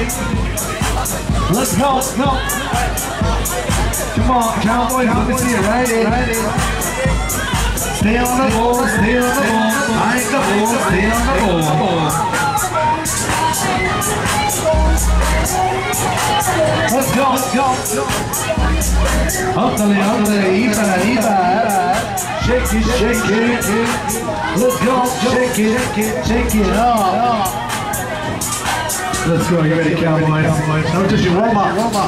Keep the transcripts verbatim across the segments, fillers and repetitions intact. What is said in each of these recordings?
Let's go, let's go. Come on, cowboys, let me see it right in. Stay on the ball, stay on the ball. I ain't the ball, stay on the ball. Let's go, let's go. Up the lane, up the lane, shake it, shake it. Let's go, shake it, shake it up. Let's go, get ready, cowboys. No, just your warm up, warm up.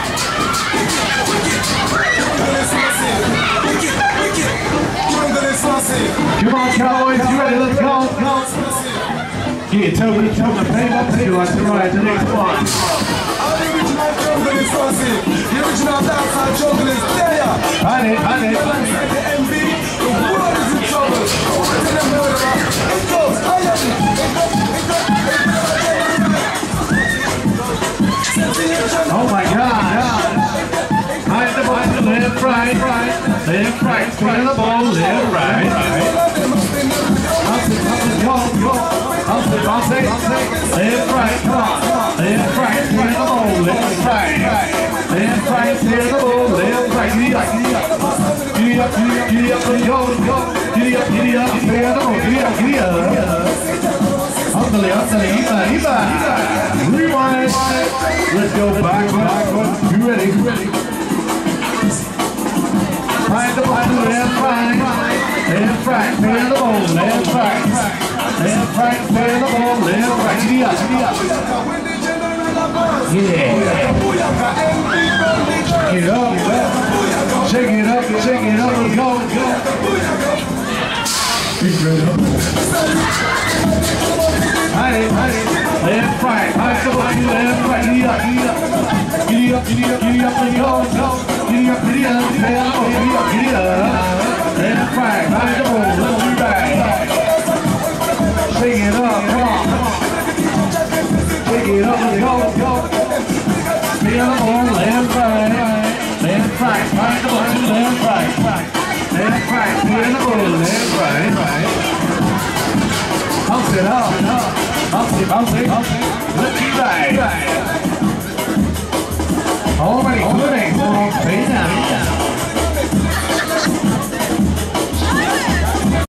Come on, cowboys, you ready? Let's go. Get your toe, get your toe, and pay up to you like the right to the next one. The original dancehall jungle is there. Find it, find it. The M V, the world is in trouble. It goes higher. Oh my God. Hide the ball, left, right, left, right, spin the ball, left, right. Bounce it, bounce it, go, go. Bounce it, bounce it, left, right, come on. Left, right, spin the ball, left, right. Left, right, spin the ball, left, right. Giddy up, giddy up. Giddy up, giddy up, giddy up, go, go. Giddy up, giddy up, spin the ball, giddy up, giddy up. Hustling, hustling, Eva, Eva. Rewind. Let's go back, back. You ready? You ready? Find the ball, left, right. Left, right, spin the ball, left, right. Left, right, spin the ball, left, right. Giddy up, giddy up. Yeah. Shake it up. Shake it up, shake it up. Let's go, let's go. Big red up. Hide it, hide it. Left, right, hide the ball, left, right. Giddy up, giddy up. Giddy up, giddy up, giddy up, let's go, let's go. Giddy up, giddy up, giddy up, giddy up, giddy up. Left, right, hide the ball, let's be back. Shake it up, come on, come on. Shake it up, let's go, let's go. Spin the ball, left, right. Left, right, hide the ball, left, right. Left, right, spin the ball, left, right. Bounce it up, bounce it, bounce it, bounce it. Let's be right. Already moving, stay down.